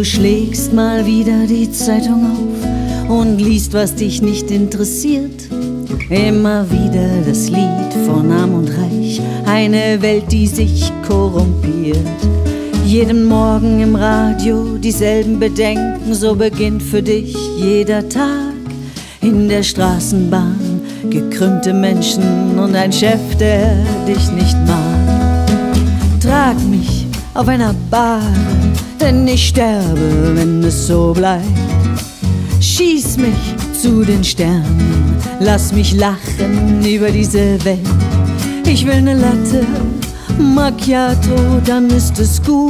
Du schlägst mal wieder die Zeitung auf und liest, was dich nicht interessiert. Immer wieder das Lied von Arm und Reich, eine Welt, die sich korrumpiert. Jeden Morgen im Radio dieselben Bedenken, so beginnt für dich jeder Tag. In der Straßenbahn gekrümmte Menschen und ein Chef, der dich nicht mag. Trag mich auf einer Bahre, denn ich sterbe, wenn es so bleibt. Schieß mich zu den Sternen, lass mich lachen über diese Welt. Ich will ne Latte Macchiato, dann ist es gut.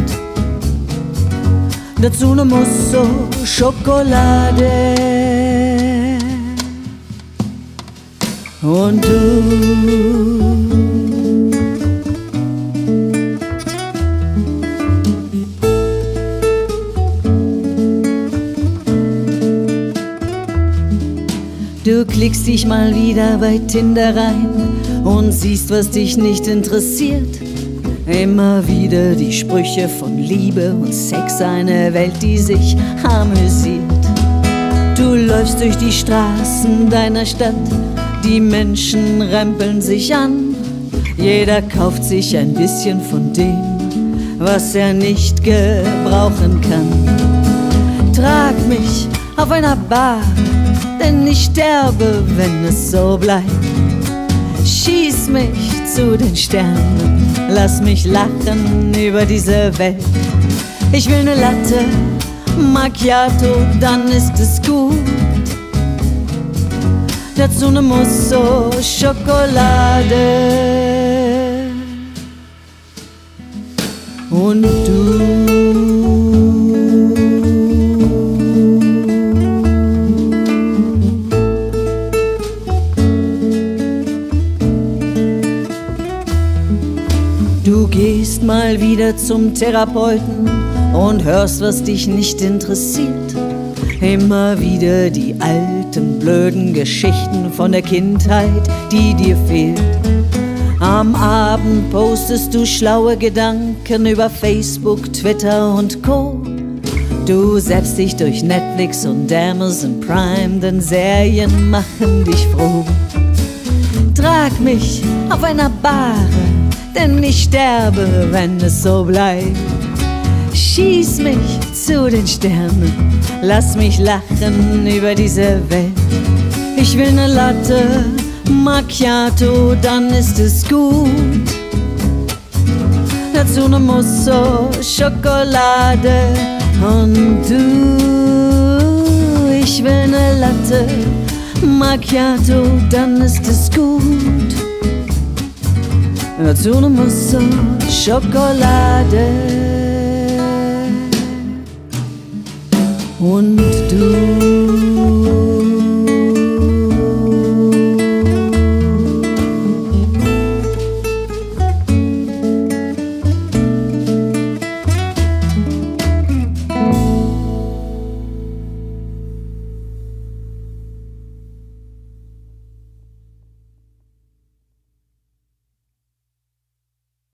Dazu ne Mousse Schokolade. Und du klickst dich mal wieder bei Tinder rein und siehst, was dich nicht interessiert. Immer wieder die Sprüche von Liebe und Sex, eine Welt, die sich amüsiert. Du läufst durch die Straßen deiner Stadt, die Menschen rempeln sich an. Jeder kauft sich ein bisschen von dem, was er nicht gebrauchen kann. Trag mich auf einer Bahre, denn ich sterbe, wenn es so bleibt. Schieß mich zu den Sternen, lass mich lachen über diese Welt. Ich will ne Latte Macchiato, dann ist es gut. Dazu ne Mousse Schokolade. Und du gehst mal wieder zum Therapeuten und hörst, was dich nicht interessiert. Immer wieder die alten, blöden Geschichten von der Kindheit, die dir fehlt. Am Abend postest du schlaue Gedanken über Facebook, Twitter und Co. Du selbst dich durch Netflix und Amazon Prime, denn Serien machen dich froh. Trag mich auf einer Bahre, denn ich sterbe, wenn es so bleibt. Schieß mich zu den Sternen, lass mich lachen über diese Welt. Ich will ne Latte Macchiato, dann ist es gut. Dazu ne Mousse Schokolade. Und du, ich will ne Latte Macchiato, dann ist es gut. Dazu ne Mousse Schokolade. Und du